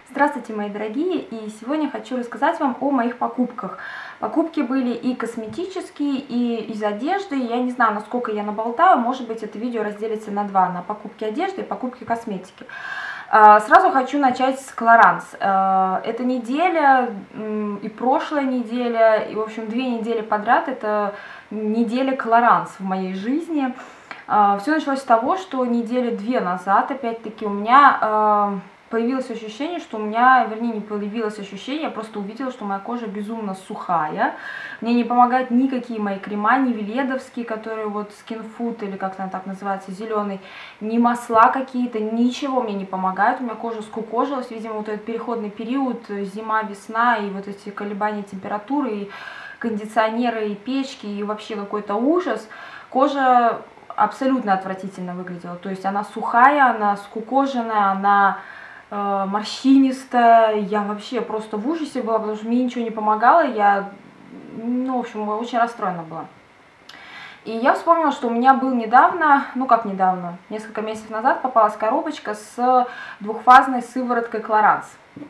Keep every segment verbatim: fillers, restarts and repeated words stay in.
Здравствуйте, мои дорогие, и сегодня хочу рассказать вам о моих покупках. Покупки были и косметические, и из одежды. Я не знаю, насколько я наболтаю, может быть, это видео разделится на два, на покупки одежды и покупки косметики. Сразу хочу начать с Clarins. Эта неделя и прошлая неделя, и, в общем, две недели подряд, это неделя Clarins в моей жизни. Все началось с того, что недели две назад, опять-таки, у меня появилось ощущение, что у меня, вернее, не появилось ощущение, я просто увидела, что моя кожа безумно сухая. Мне не помогают никакие мои крема, ни веледовские, которые вот Skin Food, или как она так называется, зеленый, ни масла какие-то, ничего мне не помогает. У меня кожа скукожилась, видимо, вот этот переходный период, зима, весна, и вот эти колебания температуры, и кондиционеры, и печки, и вообще какой-то ужас. Кожа абсолютно отвратительно выглядела, то есть она сухая, она скукоженная, она морщинистая, я вообще просто в ужасе была, потому что мне ничего не помогало, я, ну, в общем, очень расстроена была. И я вспомнила, что у меня был недавно, ну как недавно, несколько месяцев назад попалась коробочка с двухфазной сывороткой Clarins.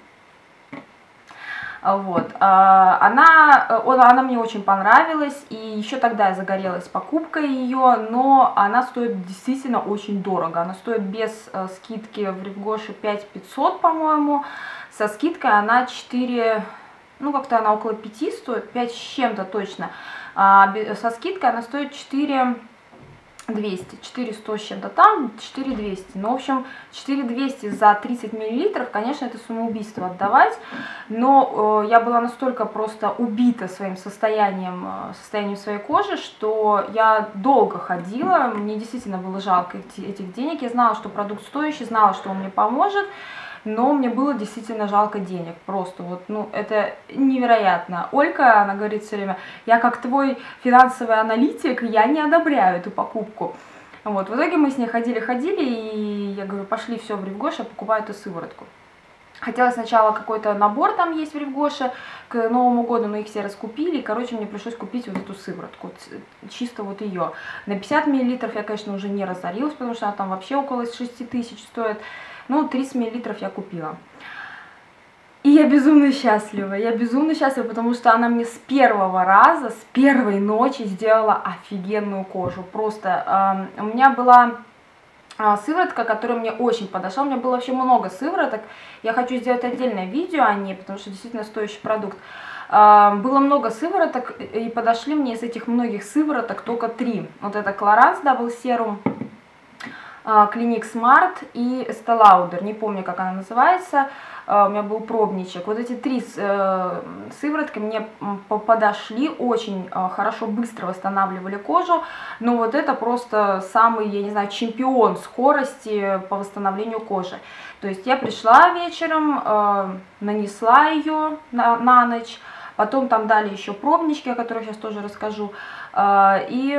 Вот, она, она мне очень понравилась, и еще тогда я загорелась покупкой ее, но она стоит действительно очень дорого. Она стоит без скидки в Ревгоше пять пятьсот, по-моему, со скидкой она четыре, ну как-то она около пяти стоит, пять с чем-то точно, а со скидкой она стоит четыре двести, четыре сто с чем-то там, четыре двести. Ну, в общем, четыре двести за тридцать миллилитров, конечно, это самоубийство отдавать, но э, я была настолько просто убита своим состоянием, состоянием своей кожи, что я долго ходила, мне действительно было жалко этих денег, я знала, что продукт стоящий, знала, что он мне поможет, но мне было действительно жалко денег, просто вот, ну, это невероятно. Олька, она говорит все время, я как твой финансовый аналитик, я не одобряю эту покупку. Вот, в итоге мы с ней ходили-ходили, и я говорю, пошли, все, в Ревгоше, я покупаю эту сыворотку. Хотела сначала какой-то набор там есть в Ревгоше к Новому году, но их все раскупили, и, короче, мне пришлось купить вот эту сыворотку, чисто вот ее. На пятьдесят миллилитров я, конечно, уже не разорилась, потому что она там вообще около шести тысяч стоит. Ну, тридцать миллилитров я купила. И я безумно счастлива, я безумно счастлива, потому что она мне с первого раза, с первой ночи сделала офигенную кожу. Просто э, у меня была э, сыворотка, которая мне очень подошла, у меня было вообще много сывороток. Я хочу сделать отдельное видео о ней, потому что действительно стоящий продукт. Э, было много сывороток, и подошли мне из этих многих сывороток только три. Вот это Clarins Double Serum, Clinique Smart и Estée Lauder, не помню, как она называется, у меня был пробничек. Вот эти три сыворотки мне подошли, очень хорошо, быстро восстанавливали кожу, но вот это просто самый, я не знаю, чемпион скорости по восстановлению кожи. То есть я пришла вечером, нанесла ее на, на ночь, потом там дали еще пробнички, о которых сейчас тоже расскажу, и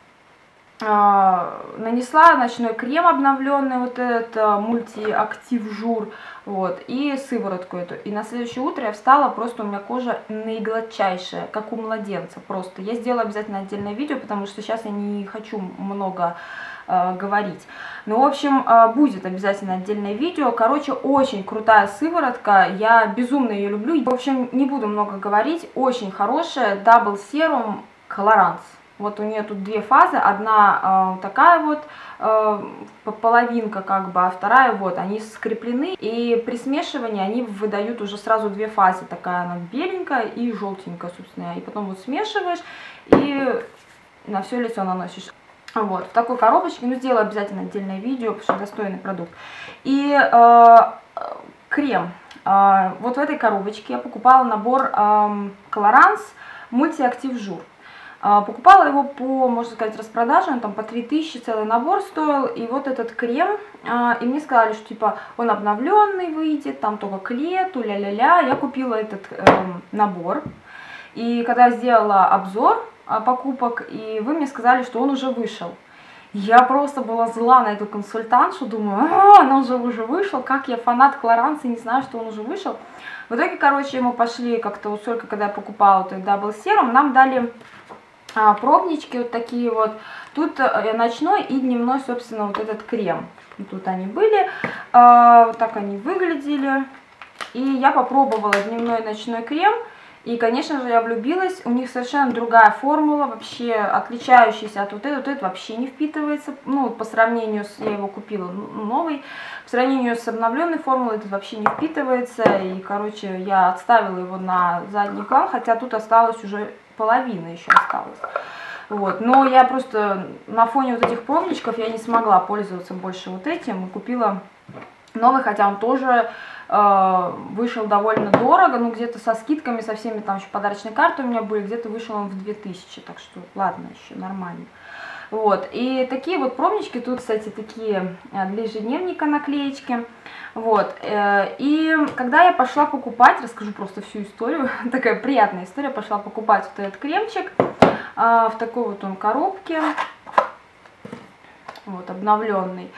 нанесла ночной крем обновленный, вот этот мультиактив жур, вот, и сыворотку эту. И на следующее утро я встала, просто у меня кожа наигладчайшая, как у младенца, просто. Я сделала обязательно отдельное видео, потому что сейчас я не хочу много э, говорить. Ну, в общем, э, будет обязательно отдельное видео. Короче, очень крутая сыворотка, я безумно ее люблю. В общем, не буду много говорить, очень хорошая, Double Serum Clarins. Вот у нее тут две фазы, одна э, такая вот э, половинка как бы, а вторая вот, они скреплены, и при смешивании они выдают уже сразу две фазы, такая она беленькая и желтенькая, собственно, и потом вот смешиваешь и на все лицо наносишь. Вот, в такой коробочке, ну, сделаю обязательно отдельное видео, потому что достойный продукт. И э, крем, э, вот в этой коробочке я покупала набор э, Clarins мультиактив жур. Покупала его по, можно сказать, распродаже, он там по три тысячи целый набор стоил, и вот этот крем, и мне сказали, что типа он обновленный выйдет, там только к лету, ля-ля-ля, я купила этот э, набор, и когда сделала обзор покупок, и вы мне сказали, что он уже вышел. Я просто была зла на эту консультантшу, думаю, а, она уже уже вышел, как я фанат Clarins и не знаю, что он уже вышел. В итоге, короче, мы пошли как-то вот только, когда я покупала этот Double Serum, нам дали а, пробнички вот такие вот. Тут а, ночной и дневной, собственно, вот этот крем. И тут они были. А, вот так они выглядели. И я попробовала дневной и ночной крем. И, конечно же, я влюбилась. У них совершенно другая формула, вообще отличающаяся от вот этой. Вот этот вообще не впитывается. Ну, по сравнению с... Я его купила новый. По сравнению с обновленной формулой этот вообще не впитывается. И, короче, я отставила его на задний план. Хотя тут осталось уже половина еще осталось. Вот. Но я просто на фоне вот этих пробничков я не смогла пользоваться больше вот этим. И купила новый, хотя он тоже... вышел довольно дорого, ну где-то со скидками, со всеми, там еще подарочные карты у меня были, где-то вышел он в две тысячи, так что ладно, еще нормально. Вот, и такие вот пробнички, тут, кстати, такие для ежедневника наклеечки, вот, и когда я пошла покупать, расскажу просто всю историю, такая приятная история, пошла покупать вот этот кремчик в такой вот он коробке, вот, обновленный.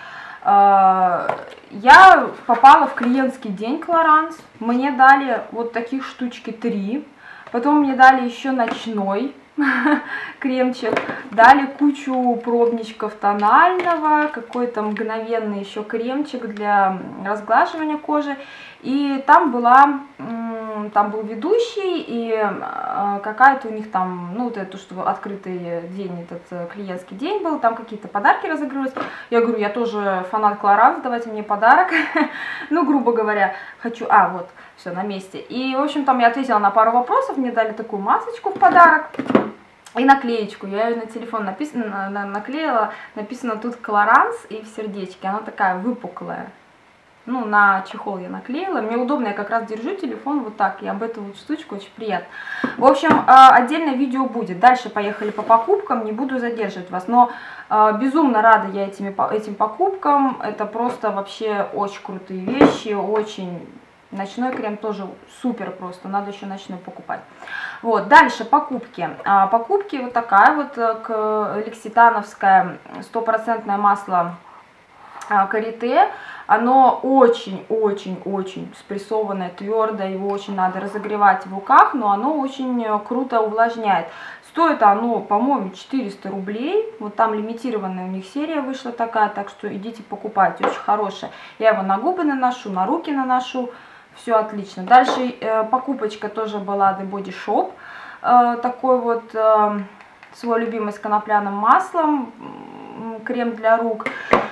Я попала в клиентский день Clarins, мне дали вот таких штучки три, потом мне дали еще ночной кремчик, дали кучу пробничков тонального, какой-то мгновенный еще кремчик для разглаживания кожи, и там была, там был ведущий, и какая-то у них там, ну вот это, что открытый день, этот клиентский день был, там какие-то подарки разыгрывались. Я говорю, я тоже фанат Clarins, давайте мне подарок, ну, грубо говоря, хочу, а, вот, все, на месте. И, в общем, там я ответила на пару вопросов, мне дали такую масочку в подарок. И наклеечку, я ее на телефон написано, на, наклеила, написано тут Clarins и в сердечке, она такая выпуклая. Ну, на чехол я наклеила, мне удобно, я как раз держу телефон вот так, и об эту вот штучку очень приятно. В общем, отдельное видео будет, дальше поехали по покупкам, не буду задерживать вас, но безумно рада я этими, этим покупкам, это просто вообще очень крутые вещи, очень... Ночной крем тоже супер просто, надо еще ночной покупать. Вот, дальше покупки. А, покупки вот такая вот лекситановское стопроцентное масло а, карите. Оно очень-очень-очень спрессованное, твердое, его очень надо разогревать в руках, но оно очень круто увлажняет. Стоит оно, по-моему, четыреста рублей, вот там лимитированная у них серия вышла такая, так что идите покупайте, очень хорошая. Я его на губы наношу, на руки наношу. Все отлично. Дальше э, покупочка тоже была The Body Shop. Э, такой вот э, свой любимый с конопляным маслом. Крем для рук.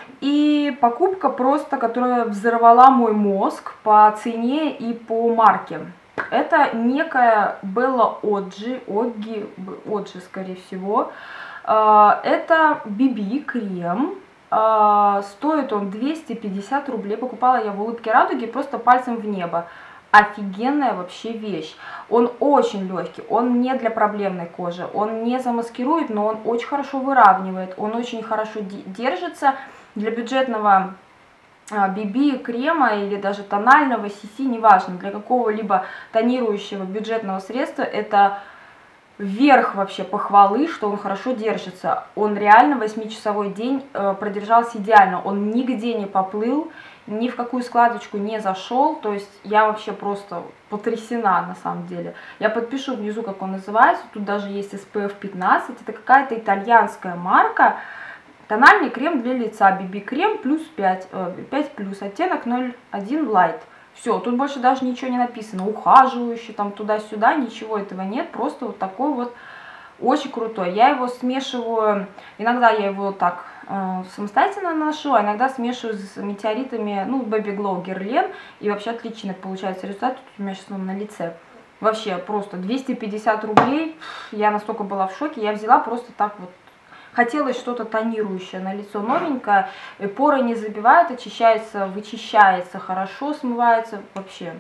И покупка просто, которая взорвала мой мозг по цене и по марке. Это некая Bella Oggi. Oggi, Oggi скорее всего. Э, это би би крем. Uh, стоит он двести пятьдесят рублей, покупала я в Улыбке Радуги, просто пальцем в небо. Офигенная вообще вещь. Он очень легкий, он не для проблемной кожи, он не замаскирует, но он очень хорошо выравнивает, он очень хорошо держится. Для бюджетного би би крема или даже тонального си си, неважно, для какого-либо тонирующего бюджетного средства, это вверх вообще похвалы, что он хорошо держится. Он реально восьмичасовой день э, продержался идеально. Он нигде не поплыл, ни в какую складочку не зашел. То есть я вообще просто потрясена на самом деле. Я подпишу внизу, как он называется. Тут даже есть эс пэ эф пятнадцать. Это какая-то итальянская марка. Тональный крем для лица. би би крем плюс пять, э, пять плюс, оттенок ноль один Light. Все, тут больше даже ничего не написано, ухаживающий, там туда-сюда, ничего этого нет, просто вот такой вот очень крутой. Я его смешиваю, иногда я его так э, самостоятельно наношу, а иногда смешиваю с метеоритами, ну, Baby Glow Guerlain, и вообще отлично получается результат, тут у меня сейчас он на лице. Вообще просто двести пятьдесят рублей, я настолько была в шоке, я взяла просто так вот. Хотелось что-то тонирующее на лицо, новенькое, поры не забивает, очищается, вычищается, хорошо смывается, вообще.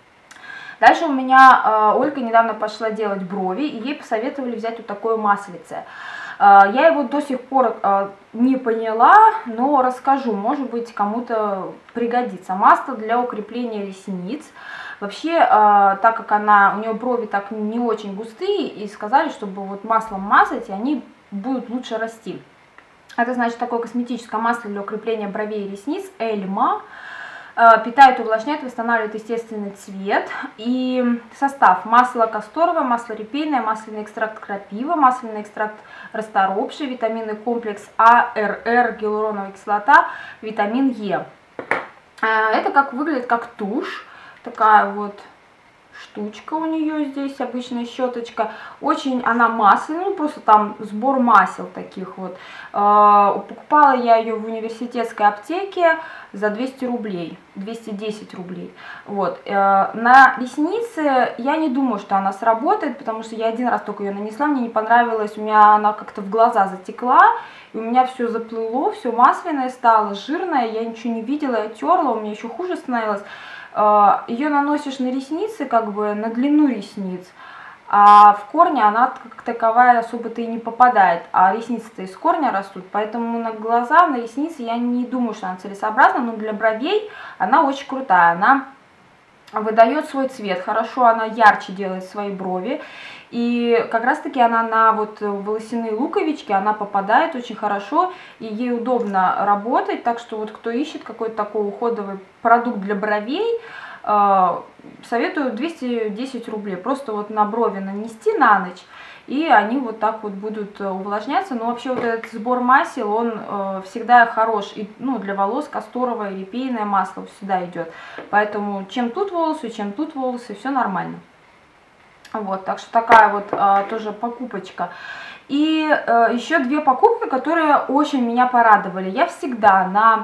Дальше у меня э, Ольга недавно пошла делать брови, и ей посоветовали взять вот такое маслице. Э, я его до сих пор э, не поняла, но расскажу, может быть, кому-то пригодится. Масло для укрепления ресниц. Вообще, э, так как она, у нее брови так не очень густые, и сказали, чтобы вот маслом мазать, и они будут лучше расти. Это значит такое косметическое масло для укрепления бровей и ресниц Эльма. Питает, увлажняет, восстанавливает естественный цвет. И состав: масло касторовое, масло репейное, масляный экстракт крапива, масляный экстракт расторопший, витаминный комплекс А, Р Р, гиалуроновая кислота, витамин Е. Это как выглядит как тушь. такая вот штучка у нее здесь, обычная щеточка. Очень она масляная, ну просто там сбор масел таких вот. Покупала я ее в университетской аптеке за двести рублей, двести десять рублей. Вот. На ресницы я не думаю, что она сработает, потому что я один раз только ее нанесла, мне не понравилось, у меня она как-то в глаза затекла, и у меня все заплыло, все масляное стало, жирное, я ничего не видела, я терла, у меня еще хуже становилось. Ее наносишь на ресницы, как бы на длину ресниц, а в корне она как таковая особо-то и не попадает, а ресницы-то из корня растут, поэтому на глаза, на ресницы я не думаю, что она целесообразна, но для бровей она очень крутая, она выдает свой цвет, хорошо, она ярче делает свои брови, и как раз таки она на вот волосяные луковички, она попадает очень хорошо, и ей удобно работать, так что вот кто ищет какой-то такой уходовый продукт для бровей, советую двести десять рублей, просто вот на брови нанести на ночь, и они вот так вот будут увлажняться. Но вообще вот этот сбор масел, он э, всегда хорош, и, ну, для волос касторовое или репейное масло всегда идет, поэтому чем тут волосы, чем тут волосы, все нормально. Вот, так что такая вот э, тоже покупочка. И э, еще две покупки, которые очень меня порадовали. Я всегда на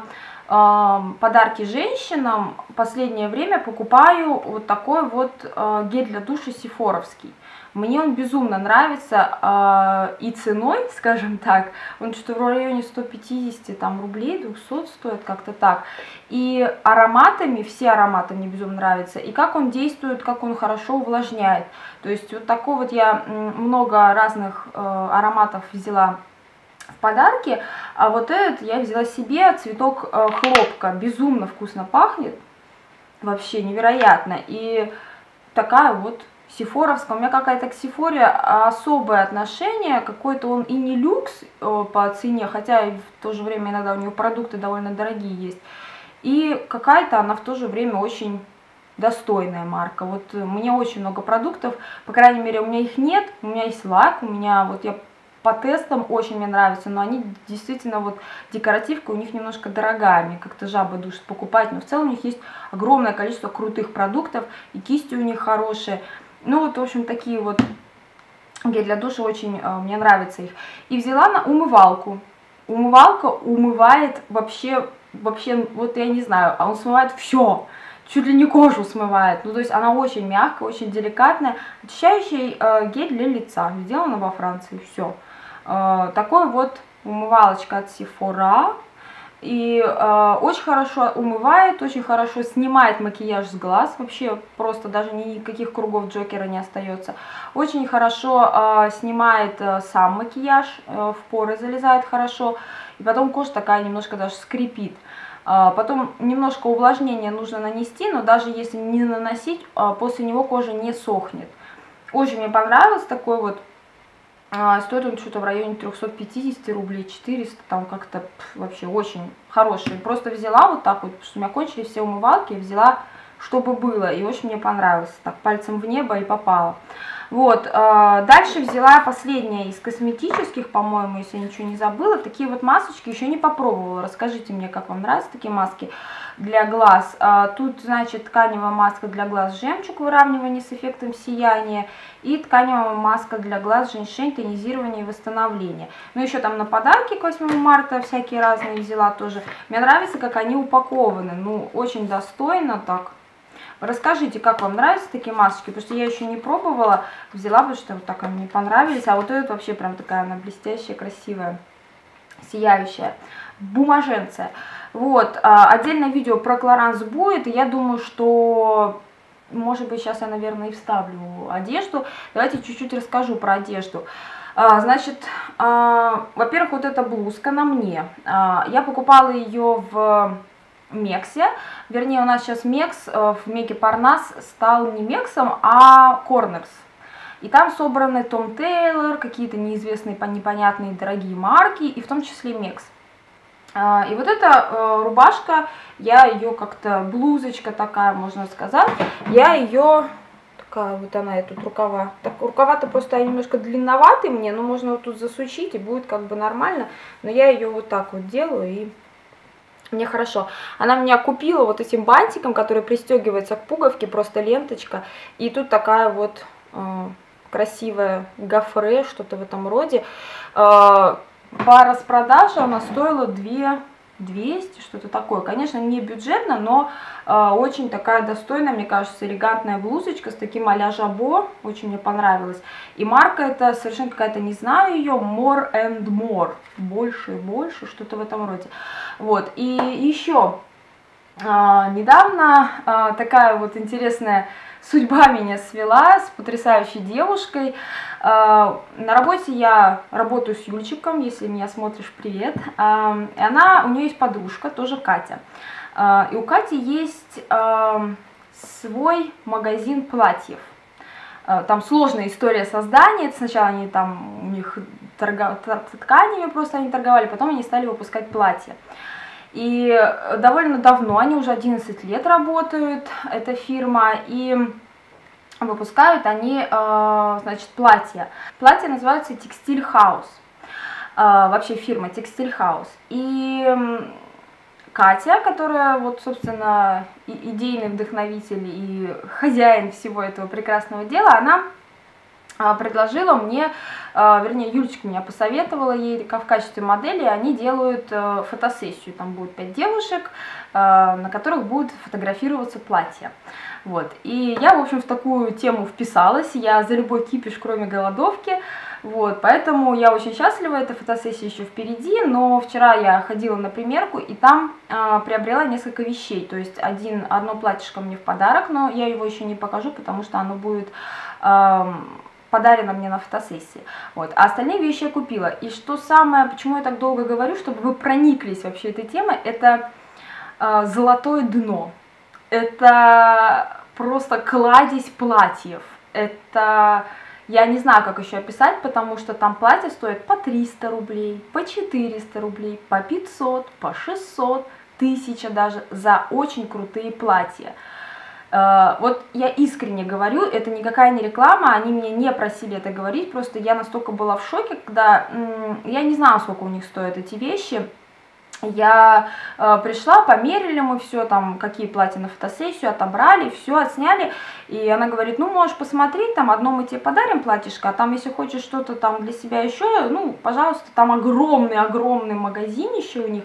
подарки женщинам в последнее время покупаю вот такой вот э, гель для душа сифоровский. Мне он безумно нравится э, и ценой, скажем так, он что-то в районе ста пятидесяти там, рублей, двухсот стоит, как-то так. И ароматами, все ароматы мне безумно нравятся, и как он действует, как он хорошо увлажняет. То есть вот такой вот я много разных э, ароматов взяла в подарки, а вот этот я взяла себе, цветок э, хлопка, безумно вкусно пахнет, вообще невероятно, и такая вот сифоровская, у меня какая-то к сифоре особое отношение, какой-то он и не люкс э, по цене, хотя и в то же время иногда у него продукты довольно дорогие есть, и какая-то она в то же время очень достойная марка. Вот мне очень много продуктов, по крайней мере у меня их нет, у меня есть лак, у меня вот я по тестам очень мне нравятся, но они действительно, вот декоративка у них немножко дорогая, мне как-то жаба душит покупать, но в целом у них есть огромное количество крутых продуктов, и кисти у них хорошие. Ну вот, в общем, такие вот гель для душа, очень э, мне нравятся их. И взяла на умывалку. Умывалка умывает вообще, вообще, вот я не знаю, а он смывает все. Чуть ли не кожу смывает, ну то есть она очень мягкая, очень деликатная, очищающий э, гель для лица, сделана во Франции, все. Э, такой вот умывалочка от Sephora, и э, очень хорошо умывает, очень хорошо снимает макияж с глаз, вообще просто даже никаких кругов Джокера не остается. Очень хорошо э, снимает э, сам макияж, э, в поры залезает хорошо, и потом кожа такая немножко даже скрипит. Потом немножко увлажнения нужно нанести, но даже если не наносить, после него кожа не сохнет. Очень мне понравился такой вот, стоит он что-то в районе трёхсот пятидесяти рублей, четырёхсот, там как-то вообще очень хороший. Просто взяла вот так вот, потому что у меня кончились все умывалки, взяла, чтобы было, и очень мне понравилось. Так, пальцем в небо и попала. Вот, дальше взяла последнее из косметических, по-моему, если я ничего не забыла. Такие вот масочки еще не попробовала. Расскажите мне, как вам нравятся такие маски для глаз. Тут, значит, тканевая маска для глаз жемчуг, выравнивание с эффектом сияния. И тканевая маска для глаз женьшень, тонизирование и восстановление. Ну, еще там на подарки к восьмому марта всякие разные взяла тоже. Мне нравится, как они упакованы. Ну, очень достойно так. Расскажите, как вам нравятся такие масочки, потому что я еще не пробовала, взяла бы, что вот так они мне понравились, а вот эта вообще прям такая она блестящая, красивая, сияющая, бумаженция. Вот, отдельное видео про Clarins будет, и я думаю, что, может быть, сейчас я, наверное, и вставлю одежду. Давайте чуть-чуть расскажу про одежду. Значит, во-первых, вот эта блузка на мне, я покупала ее в Мексе, вернее у нас сейчас Мекс в Меке Парнас стал не Мексом, а Корнерс. И там собраны Том Тейлор, какие-то неизвестные, непонятные, дорогие марки, и в том числе Мекс. И вот эта рубашка, я ее как-то, блузочка такая, можно сказать, я ее, такая вот она, тут рукава, так, рукава-то просто немножко длинноватые мне, но можно вот тут засучить, и будет как бы нормально, но я ее вот так вот делаю, и Мне хорошо. Она меня купила вот этим бантиком, который пристегивается к пуговке, просто ленточка. И тут такая вот э, красивая гофре, что-то в этом роде. Э, по распродаже она стоила две двести, что-то такое. Конечно, не бюджетно, но э, очень такая достойная, мне кажется, элегантная блузочка с таким а-ля жабо. Очень мне понравилась. И марка это совершенно какая-то, не знаю ее, More and More. Больше и больше, что-то в этом роде. Вот. И еще э, недавно э, такая вот интересная судьба меня свела с потрясающей девушкой. На работе я работаю с Юльчиком, если меня смотришь, привет. И она, у нее есть подружка, тоже Катя. И у Кати есть свой магазин платьев. Там сложная история создания. Сначала они там, у них торгов... тканями просто они торговали, потом они стали выпускать платья. И довольно давно, они уже одиннадцать лет работают, эта фирма, и выпускают они, значит, платья. Платья называются Textile House, вообще фирма Textile House. И Катя, которая, вот, собственно, идейный вдохновитель и хозяин всего этого прекрасного дела, она предложила мне, вернее, Юлечка меня посоветовала ей в качестве модели, они делают фотосессию, там будет пять девушек, на которых будут фотографироваться платья. Вот. И я, в общем, в такую тему вписалась, я за любой кипиш, кроме голодовки, вот, поэтому я очень счастлива, эта фотосессия еще впереди, но вчера я ходила на примерку и там э, приобрела несколько вещей, то есть один, одно платьишко мне в подарок, но я его еще не покажу, потому что оно будет э, подарено мне на фотосессии, вот, а остальные вещи я купила. И что самое, почему я так долго говорю, чтобы вы прониклись вообще этой темой, это э, золотое дно. Это просто кладезь платьев. Это, я не знаю, как еще описать, потому что там платья стоят по триста рублей, по четыреста рублей, по пятьсот, по шестьсот, тысяча даже за очень крутые платья. Вот я искренне говорю, это никакая не реклама, они меня не просили это говорить, просто я настолько была в шоке, когда я не знала, сколько у них стоят эти вещи. Я э, пришла, померили мы все, там, какие платья на фотосессию, отобрали, все отсняли, и она говорит, ну, можешь посмотреть, там, одно мы тебе подарим платьишко, а там, если хочешь что-то там для себя еще, ну, пожалуйста, там огромный-огромный магазинище у них,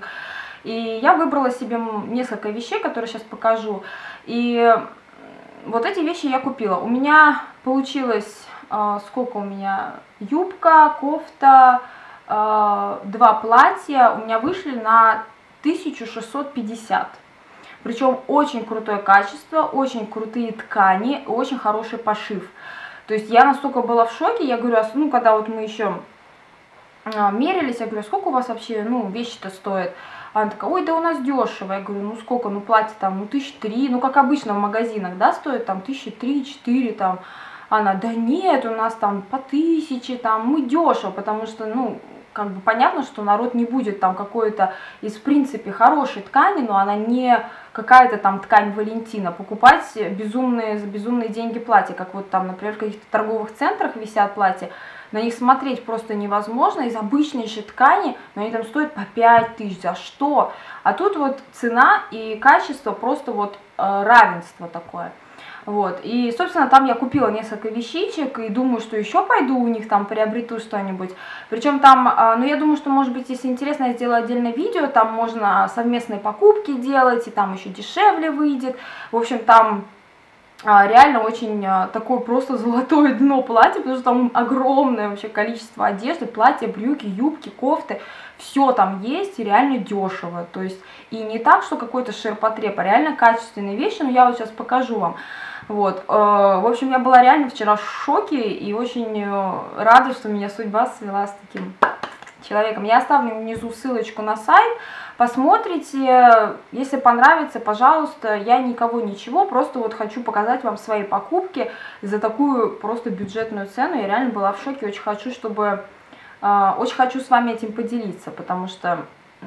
и я выбрала себе несколько вещей, которые сейчас покажу, и вот эти вещи я купила. У меня получилось, э, сколько у меня, юбка, кофта, два платья у меня вышли на тысячу шестьсот пятьдесят. Причем очень крутое качество, очень крутые ткани, очень хороший пошив. То есть я настолько была в шоке, я говорю, ну когда вот мы еще мерились, я говорю, сколько у вас вообще, ну, вещи-то стоят? Она такая, ой, да у нас дешево. Я говорю, ну сколько, ну платье там, ну тысячи три, ну как обычно в магазинах, да, стоит там тысячи три-четыре там. Она, да нет, у нас там по тысяче, там, мы дешево, потому что, ну, как бы понятно, что народ не будет там какой-то из, в принципе, хорошей ткани, но она не какая-то там ткань Валентина, покупать безумные, за безумные деньги платья, как вот там, например, в каких-то торговых центрах висят платья, на них смотреть просто невозможно, из обычнейшей ткани, но они там стоят по пять тысяч, за что? А тут вот цена и качество просто вот э, равенство такое. Вот, и, собственно, там я купила несколько вещичек, и думаю, что еще пойду у них там приобрету что-нибудь. Причем там, ну, я думаю, что, может быть, если интересно, я сделаю отдельное видео, там можно совместные покупки делать, и там еще дешевле выйдет. В общем, там реально очень такое просто золотое дно платья, потому что там огромное вообще количество одежды, платья, брюки, юбки, кофты. Все там есть и реально дешево. То есть, и не так, что какой-то ширпотреб, а реально качественные вещи, но я вот сейчас покажу вам. Вот, в общем, я была реально вчера в шоке и очень рада, что меня судьба свела с таким человеком. Я оставлю внизу ссылочку на сайт, посмотрите, если понравится, пожалуйста, я никого ничего, просто вот хочу показать вам свои покупки за такую просто бюджетную цену. Я реально была в шоке, очень хочу, чтобы, очень хочу с вами этим поделиться, потому что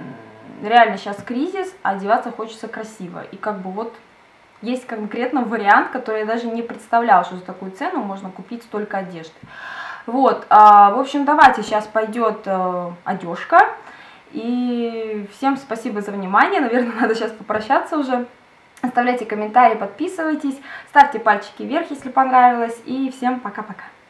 реально сейчас кризис, а одеваться хочется красиво, и как бы вот есть конкретно вариант, который я даже не представляла, что за такую цену можно купить столько одежды. Вот, а, в общем, давайте сейчас пойдет а, одежка. И всем спасибо за внимание. Наверное, надо сейчас попрощаться уже. Оставляйте комментарии, подписывайтесь, ставьте пальчики вверх, если понравилось. И всем пока-пока.